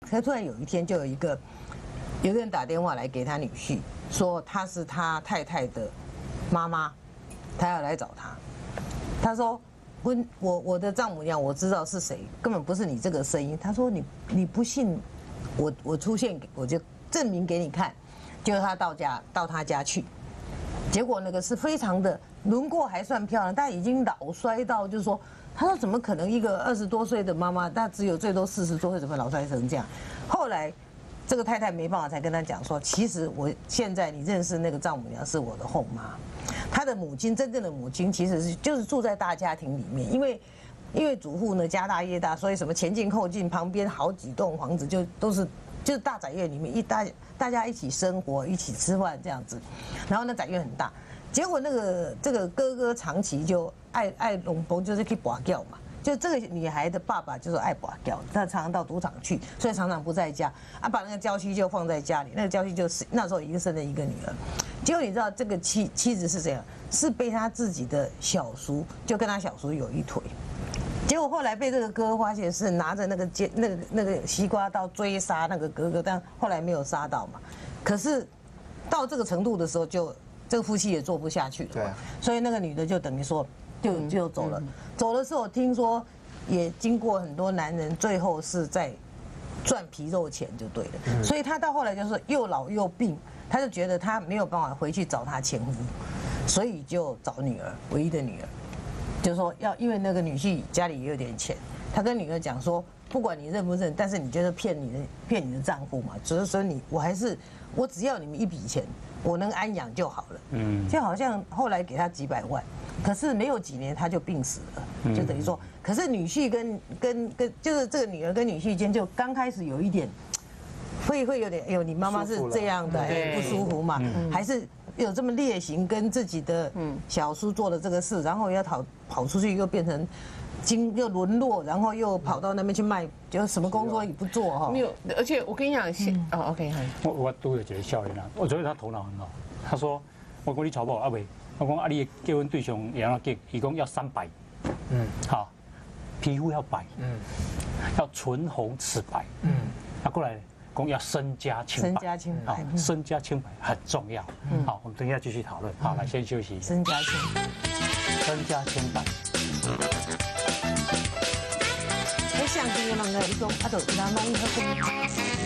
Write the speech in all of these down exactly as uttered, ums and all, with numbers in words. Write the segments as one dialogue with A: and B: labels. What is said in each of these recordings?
A: 他突然有一天就有一个有个人打电话来给他女婿，说他是他太太的妈妈，他要来找他。他说我我我的丈母娘我知道是谁，根本不是你这个声音。他说你你不信我我出现我就证明给你看。就是他到家到他家去，结果那个是非常的轮廓还算漂亮，但已经老衰到就是说，他说怎么可能一个二十多岁的妈妈，她只有最多四十多岁，怎么老衰成这样？后来这个太太没办法，才跟他讲说，其实我现在你认识那个丈母娘是我的后妈，她的母亲真正的母亲其实是就是住在大家庭里面，因为因为主妇呢家大业大，所以什么前进后进，旁边好几栋房子就都是。就是大宅院里面一大大家一起生活，一起吃饭这样子，然后那宅院很大，结果那个这个哥哥长期就爱爱龙婆，就是去拔掉嘛，就这个女孩的爸爸就是爱拔掉，他常常到赌场去，所以常常不在家，啊把那个娇妻就放在家里，那个娇妻就是那时候已经生了一个女儿，结果你知道这个妻妻子是怎样？是被他自己的小叔就跟他小叔有一腿。结果后来被这个哥发现是拿着那个尖那个那个西瓜刀追杀那个哥哥，但后来没有杀到嘛。可是到这个程度的时候就，就这个夫妻也做不下去了。对、啊。所以那个女的就等于说就就走了。走的时候听说也经过很多男人，最后是在赚皮肉钱就对了。嗯、所以他到后来就是又老又病，他就觉得他没有办法回去找他前夫，所以就找女儿，唯一的女儿。就是说要，因为那个女婿家里也有点钱，他跟女儿讲说，不管你认不认，但是你就是骗你的骗你的丈夫嘛，只是说你我还是我只要你们一笔钱，我能安养就好了。嗯，就好像后来给他几百万，可是没有几年他就病死了，就等于说，可是女婿跟跟跟就是这个女儿跟女婿间就刚开始有一点，会会有点，哎呦，你妈妈是这样的，哎，不舒服嘛，还是。有这么烈行，跟自己的小叔做了这个事，然后要跑跑出去，又变成经又沦落，然后又跑到那边去卖，就什么工作也不做哈。
B: 没有，而且我跟你讲，哦 ，OK，
C: 我我都有一个笑脸啊，我觉得他头脑很好。他说：“我讲你超不阿伟，我讲啊你结婚对象也要结，一共要三百，嗯，好，皮肤要白，嗯，要唇红齿白，嗯，那过来。”公要身家清白，
A: 身家清白，
C: 身家清白很重要。好，我们等一下继续讨论。好，来先休息一下。
A: 身家清白，
C: 身家清白。
A: 哎，相机的人个，你讲啊，就人拢好讲。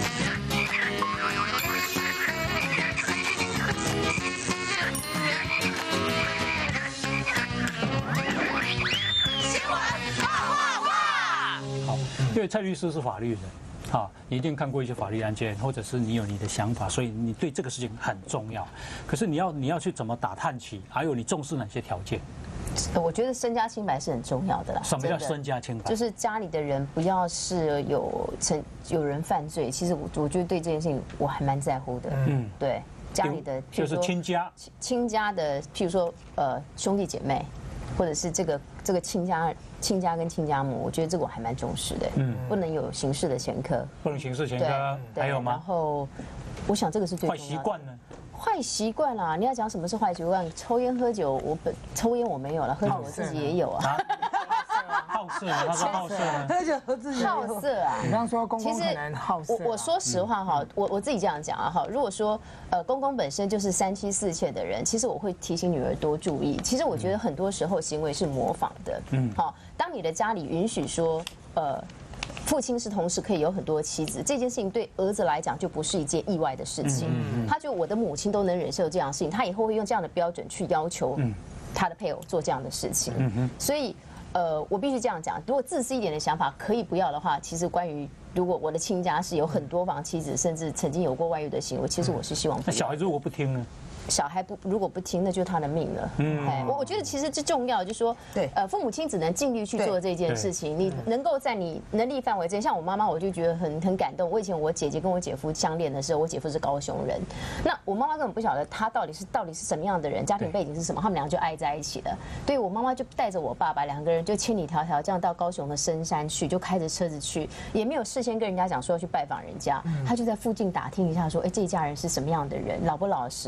D: 新闻哇哇哇！
C: 好，因为蔡律师是法律人。好，你一定看过一些法律案件，或者是你有你的想法，所以你对这个事情很重要。可是你要你要去怎么打探起，还有你重视哪些条件？
E: 我觉得身家清白是很重要的啦。
C: 什么叫身家清白？
E: 就是家里的人不要是有曾有人犯罪，其实我我觉得对这件事情我还蛮在乎的。嗯，对，家里的
C: 就是亲家，
E: 亲家的，譬如说呃兄弟姐妹。或者是这个这个亲家亲家跟亲家母，我觉得这个我还蛮重视的，嗯，不能有刑事的前科，
C: 不能刑事前科，还有吗？
E: 然后，我想这个是最重
C: 要的。坏习惯呢？
E: 坏习惯啦，你要讲什么是坏习惯？抽烟喝酒，我本抽烟我没有了，喝酒我自己也有啊。
C: 好色，他说好色，
A: 喝酒自己
E: 好色啊！
F: 你刚刚说公公可能好色，
E: 我我说实话哈，我我自己这样讲啊哈，如果说呃公公本身就是三妻四妾的人，其实我会提醒女儿多注意。其实我觉得很多时候行为是模仿的，嗯，好，当你的家里允许说呃。父亲是同时可以有很多妻子，这件事情对儿子来讲就不是一件意外的事情。他就我的母亲都能忍受这样的事情，他以后会用这样的标准去要求他的配偶做这样的事情。所以，呃，我必须这样讲，如果自私一点的想法可以不要的话，其实关于如果我的亲家是有很多房妻子，甚至曾经有过外遇的行为，其实我是希望不要。
C: 那小孩如果不听呢？
E: 小孩不如果不听，那就是他的命了。嗯，哎，我我觉得其实最重要就是说，对，呃，父母亲只能尽力去做这件事情。你能够在你能力范围之内，像我妈妈，我就觉得很很感动。我以前我姐姐跟我姐夫相恋的时候，我姐夫是高雄人，那我妈妈根本不晓得他到底是到底是什么样的人，家庭背景是什么，他们俩就爱在一起了。对我妈妈就带着我爸爸两个人就千里迢迢这样到高雄的深山去，就开着车子去，也没有事先跟人家讲说要去拜访人家，他就在附近打听一下说，哎，这一家人是什么样的人，老不老实，家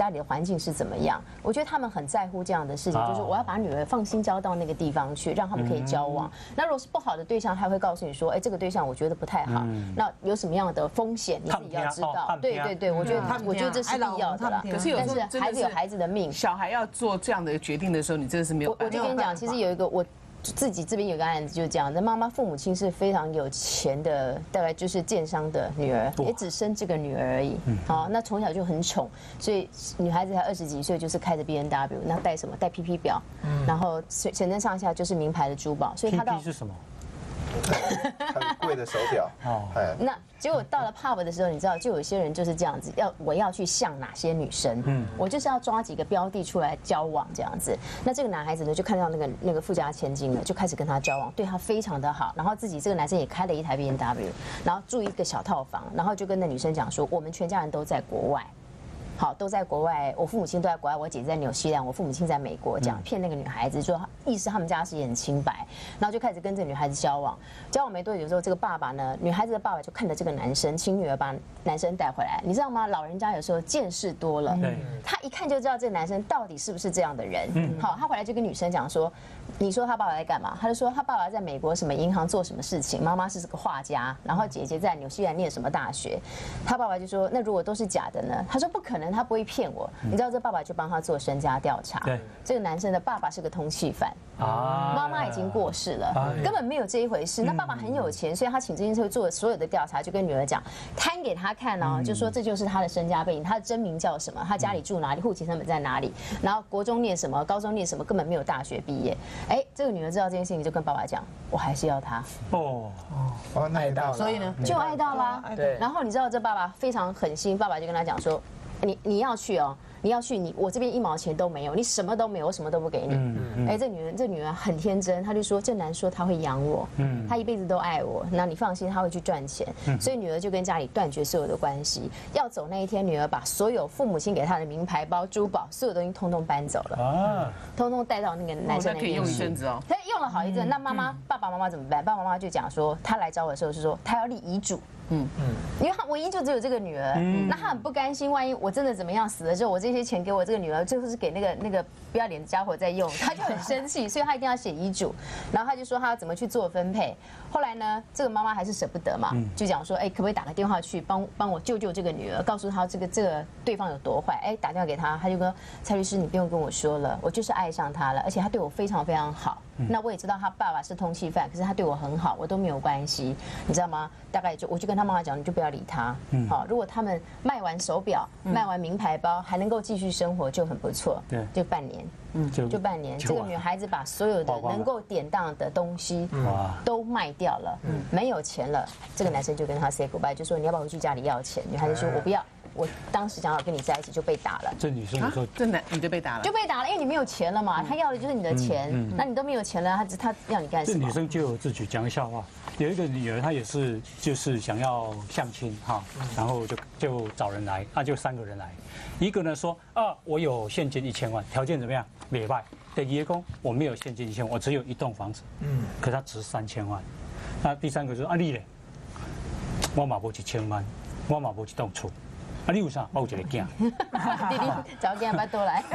E: 家里的环境是怎么样。我觉得他们很在乎这样的事情，就是我要把女儿放心交到那个地方去，让他们可以交往。那如果是不好的对象，他会告诉你说，哎，这个对象我觉得不太好，那有什么样的风险你自己要知道。对对对，我觉得我觉得这是必要的啦。
B: 可是有时候
E: 孩子有孩子的命，
B: 小孩要做这样的决定的时候，你真的是没有。
E: 我就跟你讲，其实有一个我。自己这边有个案子就是这样的，妈妈父母亲是非常有钱的，大概就是建商的女儿，也只生这个女儿而已。好，那从小就很宠，所以女孩子才二十几岁就是开着 B N W， 那带什么？带 P P 表，然后全身上下就是名牌的珠宝，所以她到
C: P P 是什么？
G: 很贵的手表哦，哎，
E: 那结果到了 pub 的时候，你知道，就有些人就是这样子，要我要去像哪些女生，嗯，我就是要抓几个标的出来交往这样子。那这个男孩子呢，就看到那个那个富家千金了，就开始跟他交往，对他非常的好，然后自己这个男生也开了一台 B N W， 然后住一个小套房，然后就跟那女生讲说，我们全家人都在国外。好，都在国外，我父母亲都在国外，我姐在纽西兰，我父母亲在美国，这样骗那个女孩子说，意思他们家是也很清白，然后就开始跟这个女孩子交往，交往没多久之后，这个爸爸呢，女孩子的爸爸就看着这个男生，请女儿把男生带回来，你知道吗？老人家有时候见识多了，他一看就知道这个男生到底是不是这样的人。好，他回来就跟女生讲说，你说他爸爸在干嘛？他就说他爸爸在美国什么银行做什么事情，妈妈是个画家，然后姐姐在纽西兰念什么大学。他爸爸就说，那如果都是假的呢？他说不可能。他不会骗我，你知道这爸爸就帮他做身家调查。对，这个男生的爸爸是个通缉犯，啊，妈妈已经过世了，根本没有这一回事。那爸爸很有钱，所以他请这件事做所有的调查，就跟女儿讲，摊给他看哦，就说这就是他的身家背景，他的真名叫什么，他家里住哪里，户籍成本在哪里，然后国中念什么，高中念什么，根本没有大学毕业。哎，这个女儿知道这件事情，就跟爸爸讲，我还是要他。哦
G: 哦，爱到了，
A: 所以呢，
E: 就爱到啦。
F: 对，
E: 然后你知道这爸爸非常狠心，爸爸就跟他讲说。你你要去哦，你要去你我这边一毛钱都没有，你什么都没有，我什么都不给你。哎，这女人这女人很天真，她就说这男说他会养我，他一辈子都爱我，那你放心，他会去赚钱。所以女儿就跟家里断绝所有的关系。要走那一天，女儿把所有父母亲给她的名牌包、珠宝，所有东西通通搬走了，啊，通通带到那个男生那边去。
B: 可以用一阵子哦。
E: 他用了好一阵，那妈妈爸爸妈妈怎么办？爸爸妈妈就讲说，他来找我的时候是说他要立遗嘱。嗯嗯，因为他唯一就只有这个女儿，那他很不甘心，万一我真的怎么样死了之后，我这些钱给我这个女儿，最后是给那个那个不要脸的家伙在用，他就很生气，所以他一定要写遗嘱，然后他就说他要怎么去做分配。后来呢，这个妈妈还是舍不得嘛，就讲说，哎，可不可以打个电话去帮帮我救救这个女儿，告诉她这个这个对方有多坏？哎，打电话给他，他就说蔡律师，你不用跟我说了，我就是爱上他了，而且他对我非常非常好。那我也知道他爸爸是通缉犯，可是他对我很好，我都没有关系，你知道吗？大概就我就跟他妈妈讲，你就不要理他。好，如果他们卖完手表、卖完名牌包，还能够继续生活，就很不错。对，就半年。嗯，就半年，这个女孩子把所有的能够典当的东西都卖掉了，没有钱了。这个男生就跟他 say goodbye， 就说你要不要回去家里要钱？女孩子说我不要。我当时想要跟你在一起就被打了，
C: 这女生有时候
B: 这男女的被打了，
E: 就被打了，因为你没有钱了嘛，他要的就是你的钱，那你都没有钱了，他他要你干什么？
C: 这女生就有自己讲个笑话，有一个女儿她也是就是想要相亲哈，然后就就找人来，啊就三个人来，一个呢说啊我有现金一千万，条件怎么样？美败。第二个说我没有现金一千万，我只有一栋房子，嗯，可它值三千万。那第三个说啊你嘞，我嘛无一千万，我嘛无一栋厝。啊，你有啥？我有一个囝。
E: 弟弟找囝把倒来。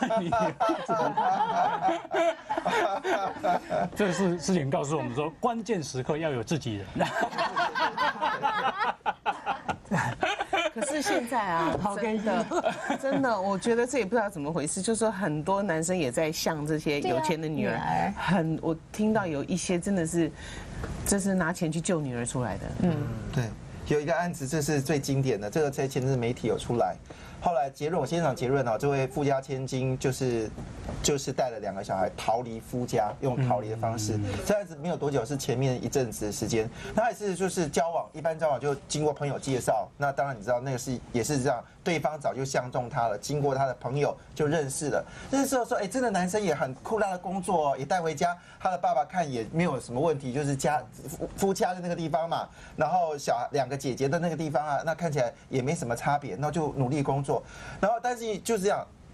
C: 这个是事情告诉我们说，关键时刻要有自己人。
B: 可是现在啊，真的真的，我觉得这也不知道怎么回事，就是说很多男生也在向这些有钱的女儿，很我听到有一些真的是，这是拿钱去救女儿出来的。嗯，
G: 对。有一个案子，这是最经典的，这个在前阵子媒体有出来。后来结论，我先讲结论啊，这位富家千金就是就是带了两个小孩逃离夫家，用逃离的方式。这案子没有多久，是前面一阵子的时间。那也是就是交往，一般交往就经过朋友介绍。那当然你知道那个是也是这样，对方早就相中他了，经过他的朋友就认识了。认识的时候，哎，这个男生也很酷，他的工作也带回家，他的爸爸看也没有什么问题，就是家夫夫家的那个地方嘛，然后小两个姐姐的那个地方啊，那看起来也没什么差别，那就努力工作。然后，但是就是这样，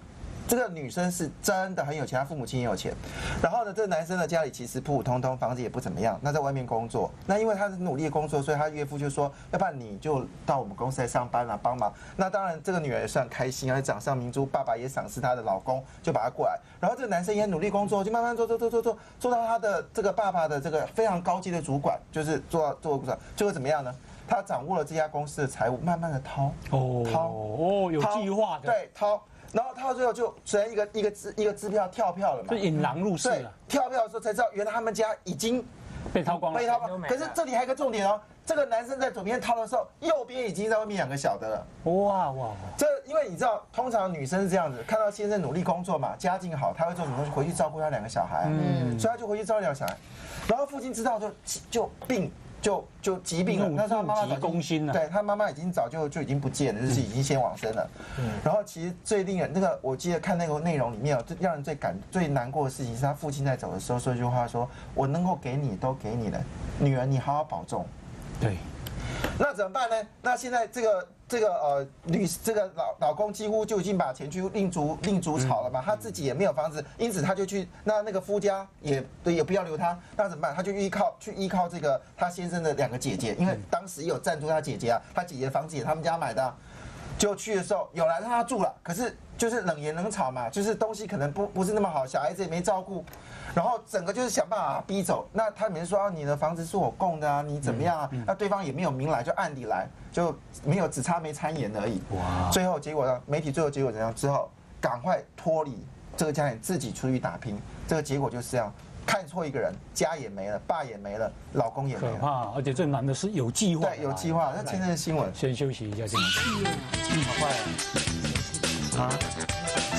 G: 这个女生是真的很有钱，她父母亲也有钱。然后呢，这个男生的家里其实普普通通，房子也不怎么样。那在外面工作，那因为他是努力的工作，所以他岳父就说，要不然你就到我们公司来上班啦，帮忙。那当然，这个女儿也算开心啊，掌上明珠，爸爸也赏识她的老公，就把她过来。然后这个男生也努力工作，就慢慢做做做做做，做到他的这个爸爸的这个非常高级的主管，就是做到做到最后怎么样呢？他掌握了这家公司的财务，慢慢的掏
C: 哦
G: 掏
C: 哦，有计划的，
G: 对掏。然后他到最后就虽然一个一个支一个支票跳票了嘛，
C: 就引狼入室了。
G: 跳票的时候才知道，原来他们家已经
C: 被掏光了，
G: 被掏光。可是这里还有一个重点哦，这个男生在左边掏的时候，右边已经在外面养个小的了。
C: 哇哇！
G: 这因为你知道，通常女生是这样子，看到先生努力工作嘛，家境好，她会做什么东西？回去照顾她两个小孩，嗯，所以她就回去照顾两个小孩。然后父亲知道就就病。就就疾病了，那时候妈妈早
C: 攻心了，
G: 对他妈妈已经早就就已经不见了，就是已经先往生了。然后其实最令人那个，我记得看那个内容里面，最让人最感最难过的事情是他父亲在走的时候说一句话，说我能够给你都给你了，女儿你好好保重。
C: 对。
G: 那怎么办呢？那现在这个这个呃女这个老老公几乎就已经把钱去另筑另筑巢了嘛，他自己也没有房子，因此他就去那那个夫家也对也不要留他，那怎么办？他就依靠去依靠这个他先生的两个姐姐，因为当时也有赞助他姐姐啊，他姐姐的房子也他们家买的、啊，就去的时候有来让他住了，可是就是冷言冷吵嘛，就是东西可能不不是那么好，小孩子也没照顾。然后整个就是想办法逼走。那他每次说、啊、你的房子是我供的啊，你怎么样啊？那对方也没有明来，就暗地来，就没有只差没参演而已。哇！最后结果呢？媒体最后结果怎样？之后赶快脱离这个家庭，自己出去打拼。这个结果就是这样，看错一个人，家也没了，爸也没了，老公也没了。
C: 可怕！而且这男的是有计划。
G: 对，有计划。那今天的新闻，
C: 先休息一下，先。
G: 好快啊！啊！